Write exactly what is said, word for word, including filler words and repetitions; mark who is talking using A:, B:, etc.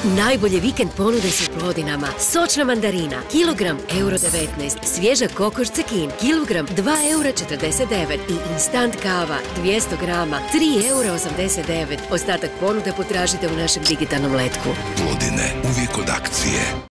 A: Najbolje vikend ponude su u Plodinama. Sočna mandarina, kilogram euro devetnaest, svježa kokoš cekin, kilogram dva eura četrdeset devet i instant kava dvjesto grama tri eura osamdeset devet. Ostatak ponude potražite u našem digitalnom letku.
B: Plodine, uvijek od akcije.